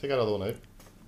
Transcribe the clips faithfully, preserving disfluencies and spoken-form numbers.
Take that other one out.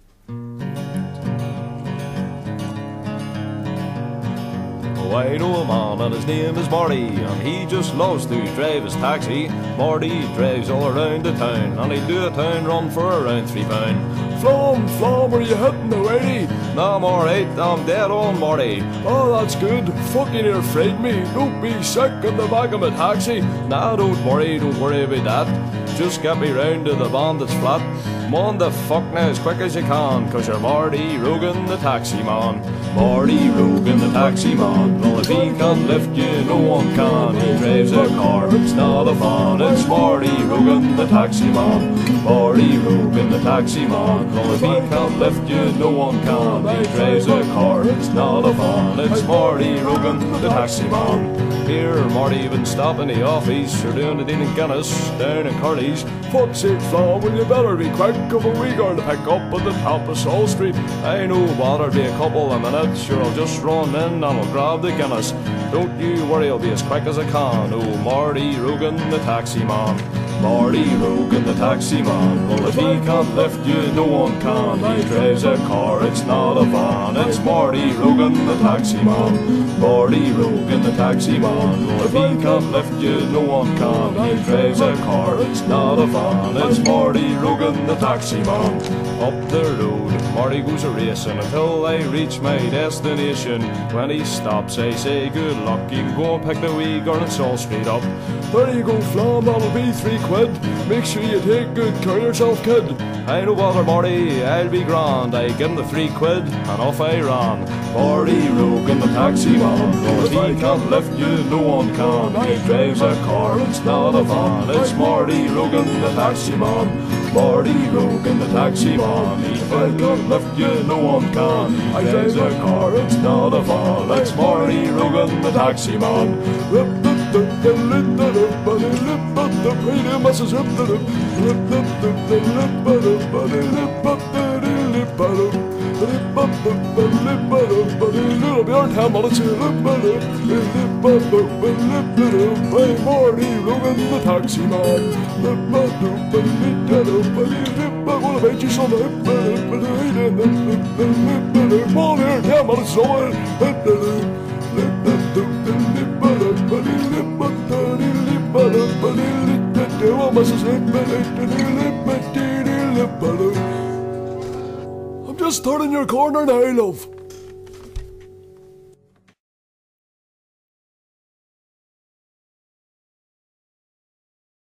Oh, I know a man and his name is Marty, and he just loves to drive his taxi. Marty drives all around the town, and he'll do a town run for around three pound. Flom, Flom, are you hitting the lady? Nah, I'm alright, I'm dead on, Marty. Oh, that's good. Fucking you're afraid me. Don't be sick in the back of my taxi. Nah, don't worry, don't worry about that. Just get me round to the bandit's flat. Come on the fuck now as quick as you can, cause you're Marty Rogan the taxi man. Marty Rogan the taxi man. Well, if he can't lift you, no one can. He drives a car, it's not a van. It's Marty Rogan the taxi man. Marty Rogan the taxi man. Well, if he can't lift you, no one can. He drives a car, it's not a van. It's Marty Rogan the taxi man. Here, Marty been stopping the office. You're doing the deal in Guinness, down in Curly's. Fuck's sake, Flaw, will you better be quick? Of a wee girl to pick up at the top of Saul Street. I know what, there'll be a couple of minutes. Sure, I'll just run in and I'll grab the Guinness. Don't you worry, I'll be as quick as I can. Oh, Marty Rogan, the taxi man. Marty Rogan, the taxi man. Well, if he can't lift you, no one can. He drives a car, it's not a van. It's Marty Rogan, the taxi man. Marty Rogan, the taxi man. Well, if he can't lift you, no one can. He drives a car, it's not a van. It's Marty Rogan, the taxi man. Up the road, Marty goes a racing until I reach my destination. When he stops, I say good luck. You can go and pick the wee girl and Saul Street up. There you go, Flam, that'll be three quid. Make sure you take good care of yourself, kid. I no bother, Marty, I'll be grand. I give him the three quid and off I ran. Marty Rogan, the taxi man. Well, if he can't lift you, no one can. He drives a car, it's not a van. It's Marty Rogan, the taxi man. Marty Rogan, the taxi man. If I can't lift you, no one can. He drives a car, it's not a van. It's Marty Rogan, the taxi man. Marty Rogan, the taxi man. What about you, son? Come on here, ten minutes over. I'm just turning your corner now, love.